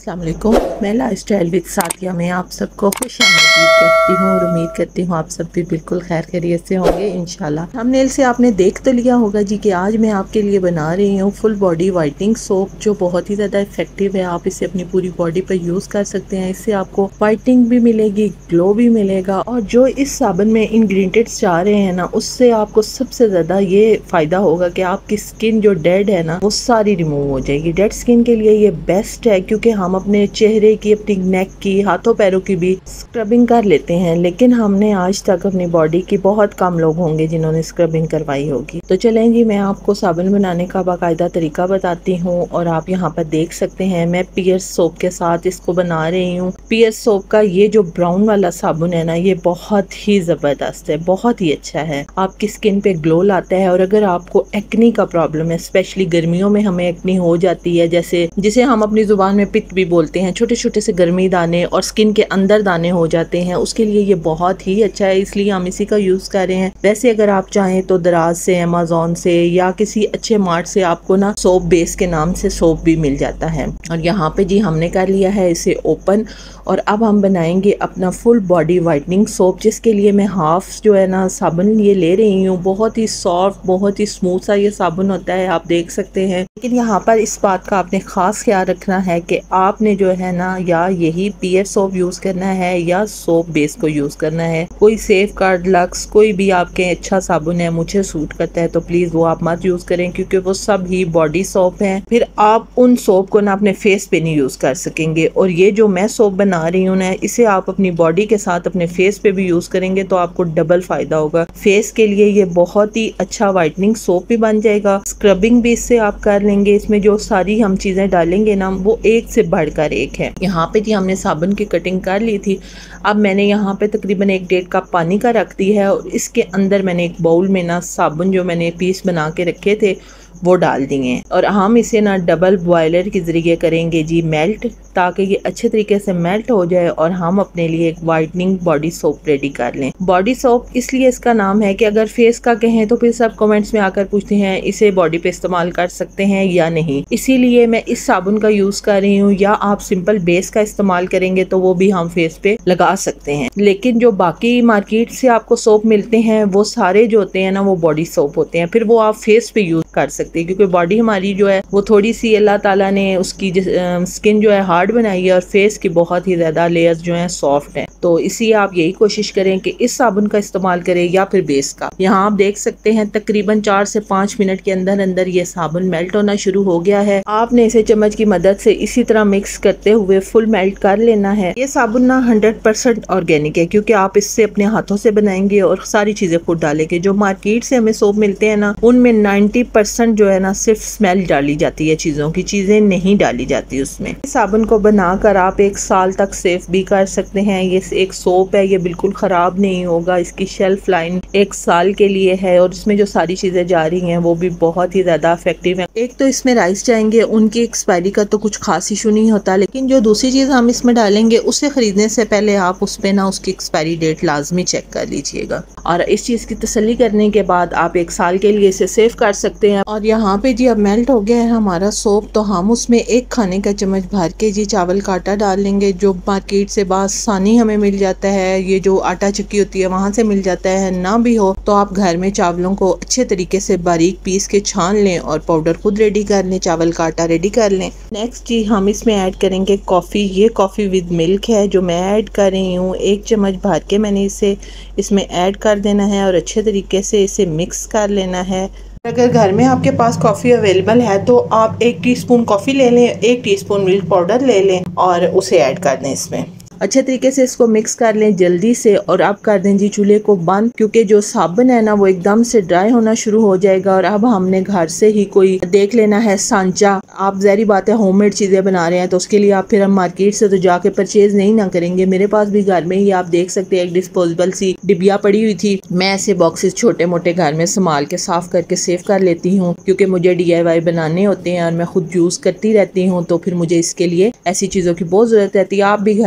अस्सलामुअलैकुम। मैं lifestyle with साथिया में आप सबको खुशामदीद कहती हूँ और उम्मीद करती हूँ आप सब भी बिल्कुल खैर खैरियत से होंगे इंशाल्लाह। थंबनेल से आपने देख तो लिया होगा जी कि आज मैं आपके लिए बना रही हूँ फुल बॉडी वाइटनिंग सोप, जो बहुत ही ज़्यादा इफेक्टिव है। आप इसे अपनी पूरी बॉडी पर यूज़ कर सकते हैं। इससे आपको वाइटनिंग भी मिलेगी, ग्लो भी मिलेगा, और जो इस साबुन में इंग्रेडिएंट्स जा रहे हैं ना, उससे आपको सबसे ज़्यादा ये फ़ायदा होगा कि आपकी स्किन जो डेड है ना, वो सारी रिमूव हो जाएगी। डेड स्किन के लिए ये बेस्ट है, क्योंकि हम अपने चेहरे की, अपनी नेक की, हाथों पैरों की भी स्क्रबिंग कर लेते हैं, लेकिन हमने आज तक अपनी बॉडी की बहुत कम लोग होंगे जिन्होंने स्क्रबिंग करवाई होगी। तो चलें जी, मैं आपको साबुन बनाने का बाकायदा तरीका बताती हूँ। और आप यहाँ पर देख सकते हैं मैं पियर्स सोप के साथ इसको बना रही हूँ। पियर्स सोप का ये जो ब्राउन वाला साबुन है ना, ये बहुत ही जबरदस्त है, बहुत ही अच्छा है, आपकी स्किन पे ग्लो लाता है। और अगर आपको एक्नी का प्रॉब्लम है, स्पेशली गर्मियों में हमें एक्नी हो जाती है, जैसे जिसे हम अपनी जुबान में पित्त भी बोलते हैं, छोटे छोटे से गर्मी दाने और स्किन के अंदर दाने हो जाते हैं, उसके लिए ये बहुत ही अच्छा है, इसलिए हम इसी का यूज कर रहे हैं। वैसे अगर आप चाहें तो दराज से, अमेज़न से या किसी अच्छे मार्ट से आपको ना सोप बेस के नाम से सोप भी मिल जाता है। और यहाँ पे जी हमने कर लिया है इसे ओपन, और अब हम बनाएंगे अपना फुल बॉडी वाइटनिंग सोप, जिसके लिए मैं हाफ जो है ना साबुन ये ले रही हूँ। बहुत ही सॉफ्ट, बहुत ही स्मूथ सा ये साबुन होता है, आप देख सकते हैं। लेकिन यहाँ पर इस बात का आपने खास ख्याल रखना है कि आपने जो है ना, या यही पियर सोप यूज करना है या सोप बेस को यूज करना है। कोई सेफगार्ड, लक्स, कोई भी आपके अच्छा साबुन है मुझे सूट करता है तो प्लीज वो आप मत यूज करें, क्योंकि वो सब ही बॉडी सोप है। फिर आप उन सोप को ना अपने फेस पे नहीं यूज कर सकेंगे। और ये जो मैं सोप बना रही हूँ ना, इसे आप अपनी बॉडी के साथ अपने फेस पे भी यूज करेंगे तो आपको डबल फायदा होगा। फेस के लिए ये बहुत ही अच्छा वाइटनिंग सोप भी बन जाएगा, स्क्रबिंग भी इससे आप कर लेंगे। इसमें जो सारी हम चीजें डालेंगे ना, वो एक से बढ़कर एक है। यहाँ पे जी हमने साबुन की कटिंग कर ली थी। अब मैंने यहाँ पे तकरीबन 1-1.5 कप पानी का रख दी है, और इसके अंदर मैंने एक बाउल में ना साबुन जो मैंने पीस बना के रखे थे वो डाल दिए, और हम इसे ना डबल बॉयलर के जरिए करेंगे जी मेल्ट, ताकि ये अच्छे तरीके से मेल्ट हो जाए और हम अपने लिए एक वाइटनिंग बॉडी सोप रेडी कर लें। बॉडी सोप इसलिए इसका नाम है कि अगर फेस का कहें तो फिर सब कमेंट्स में आकर पूछते हैं इसे बॉडी पे इस्तेमाल कर सकते हैं या नहीं, इसीलिए मैं इस साबुन का यूज कर रही हूँ। या आप सिंपल बेस का इस्तेमाल करेंगे तो वो भी हम फेस पे लगा सकते हैं, लेकिन जो बाकी मार्केट से आपको सोप मिलते हैं वो सारे जो होते हैं ना, वो बॉडी सोप होते हैं, फिर वो आप फेस पे यूज कर सकते हैं, क्योंकि बॉडी हमारी जो है वो थोड़ी सी अल्लाह ताला ने उसकी स्किन जो है हार्ड बनाई है, और फेस की बहुत ही ज्यादा लेयर्स जो है सॉफ्ट है। तो इसी आप यही कोशिश करें कि इस साबुन का इस्तेमाल करें या फिर बेस का। यहाँ आप देख सकते हैं तकरीबन 4 से 5 मिनट के अंदर अंदर ये साबुन मेल्ट होना शुरू हो गया है। आपने इसे चम्मच की मदद से इसी तरह मिक्स करते हुए फुल मेल्ट कर लेना है। ये साबुन ना 100% ऑर्गेनिक है, क्योंकि आप इससे अपने हाथों से बनाएंगे और सारी चीजें खुद डालेंगे। जो मार्केट से हमें सोप मिलते हैं ना, उनमें 90% जो है ना सिर्फ स्मेल डाली जाती है, चीजों की चीजें नहीं डाली जाती उसमें। साबुन को बनाकर आप 1 साल तक सेफ भी कर सकते हैं। ये एक सोप है, ये बिल्कुल खराब नहीं होगा, इसकी शेल्फ लाइन 1 साल के लिए है, और इसमें जो सारी चीजें जा रही हैं वो भी बहुत ही ज्यादा इफेक्टिव है। एक तो इसमें राइस जाएंगे, उनकी एक्सपायरी का तो कुछ खास इशू नहीं होता, लेकिन जो दूसरी चीज हम इसमें डालेंगे उसे खरीदने से पहले आप उस पे ना उसकी एक्सपायरी डेट लाजमी चेक कर लीजिएगा, और इस चीज की तसल्ली करने के बाद आप 1 साल के लिए इसे सेव कर सकते हैं। और यहाँ पे जी अब मेल्ट हो गया है हमारा सोप, तो हम उसमें 1 खाने का चम्मच भर के जी चावल का आटा डाल लेंगे, जो मार्केट से आसानी हमें मिल जाता है। ये जो आटा चक्की होती है वहां से मिल जाता है, ना भी हो तो आप घर में चावलों को अच्छे तरीके से बारीक पीस के छान लें और पाउडर खुद रेडी कर लें, चावल का आटा रेडी कर लें। नेक्स्ट जी हम इसमें ऐड करेंगे कॉफी। ये कॉफी विद मिल्क है जो मैं ऐड कर रही हूँ। 1 चम्मच भर के मैंने इसे इसमें ऐड कर देना है और अच्छे तरीके से इसे मिक्स कर लेना है। अगर घर में आपके पास कॉफ़ी अवेलेबल है तो आप 1 टीस्पून कॉफ़ी ले लें, 1 टीस्पून मिल्क पाउडर ले लें और उसे ऐड कर दें इसमें। अच्छे तरीके से इसको मिक्स कर लें जल्दी से, और अब कर दें जी चूल्हे को बंद, क्योंकि जो साबुन है ना वो एकदम से ड्राई होना शुरू हो जाएगा। और अब हमने घर से ही कोई देख लेना है सांचा। आप ज़ाहिर बात है होममेड चीज़ें बना रहे हैं तो उसके लिए आप फिर हम मार्केट से तो जाके परचेज नहीं ना करेंगे। मेरे पास भी घर में ही आप देख सकते हैं एक डिस्पोजेबल सी डिबिया पड़ी हुई थी। मैं ऐसे बॉक्सेस छोटे मोटे घर में संभाल के साफ करके सेव कर लेती हूँ, क्योंकि मुझे DIY बनाने होते हैं और मैं खुद यूज़ करती रहती हूँ, तो फिर मुझे इसके लिए ऐसी चीज़ों की बहुत ज़रूरत रहती है। आप भी घर से ही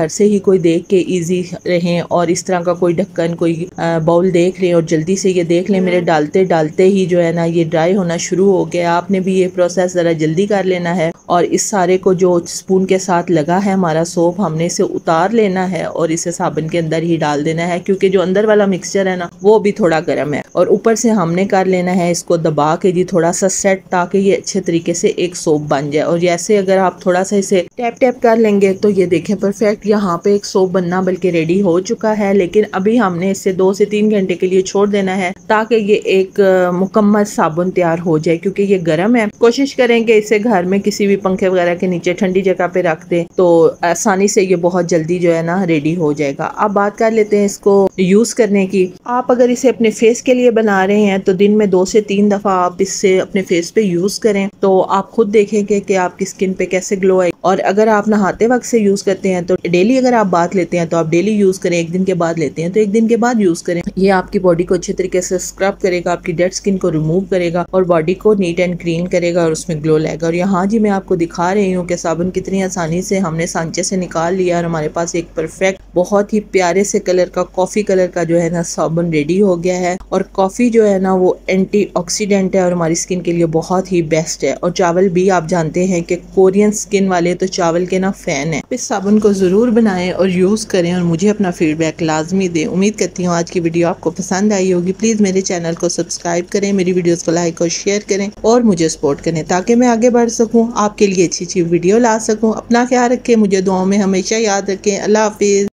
कोई देख के इजी रहें और इस तरह का कोई ढक्कन कोई बाउल देख लें और जल्दी से ये देख लें मेरे डालते डालते ही जो है ना ये ड्राई होना शुरू हो गया। आपने भी ये प्रोसेस ज़रा जल्दी कर लेना है और इस सारे को जो स्पून के साथ लगा है हमारा सोप हमने इसे उतार लेना है और इसे साबुन के अंदर ही डाल देना है, क्योंकि जो अंदर वाला मिक्सचर है ना वो भी थोड़ा गर्म है। और ऊपर से हमने कर लेना है इसको दबा के जी थोड़ा सा सेट, ताकि ये अच्छे तरीके से एक सोप बन जाए। और जैसे अगर आप थोड़ा सा इसे टैप टैप कर लेंगे तो ये देखें परफेक्ट यहाँ पे एक सोप बनना बल्कि रेडी हो चुका है। लेकिन अभी हमने इसे 2 से 3 घंटे के लिए छोड़ देना है ताकि ये एक मुकम्मल साबुन तैयार हो जाए, क्योंकि ये गर्म है। कोशिश करें कि इसे घर में किसी भी पंखे वगैरह के नीचे ठंडी जगह पे रख दें तो आसानी से ये बहुत जल्दी जो है ना रेडी हो जाएगा। अब बात कर लेते हैं इसको यूज करने की। आप अगर इसे अपने फेस के लिए बना रहे हैं तो दिन में 2 से 3 दफा आप इससे अपने फेस पे यूज करें तो आप खुद देखेंगे कि आपकी स्किन पे कैसे ग्लो आए। और अगर आप नहाते वक्त से यूज करते हैं तो डेली अगर आप बात लेते हैं तो आप डेली यूज करें, एक दिन के बाद लेते हैं तो एक दिन के बाद यूज करें। ये आपकी बॉडी को अच्छे तरीके से स्क्रब करेगा, आपकी डेड स्किन को रिमूव करेगा और बॉडी को नीट एंड क्लीन करेगा और उसमें ग्लो लाएगा। और यहाँ जी मैं आपको दिखा रही हूँ कि साबुन कितनी आसानी से हमने सांचे से निकाल लिया और हमारे पास एक परफेक्ट बहुत ही प्यारे से कलर का कॉफी कलर का जो है ना साबुन रेडी हो गया है। और कॉफी जो है ना वो एंटीऑक्सीडेंट है और हमारी स्किन के लिए बहुत ही बेस्ट है। और चावल भी आप जानते हैं कि कोरियन स्किन वाले तो चावल के ना फैन है। इस साबुन को जरूर बनाएं और यूज करें और मुझे अपना फीडबैक लाजमी दें। उम्मीद करती हूँ आज की वीडियो आपको पसंद आई होगी। प्लीज मेरे चैनल को सब्सक्राइब करें, मेरी वीडियोस को लाइक और शेयर करें और मुझे सपोर्ट करें ताकि मैं आगे बढ़ सकूँ, आपके लिए अच्छी अच्छी वीडियो ला सकूँ। अपना ख्याल रखें, मुझे दुआओं में हमेशा याद रखें। अल्लाह हाफिज।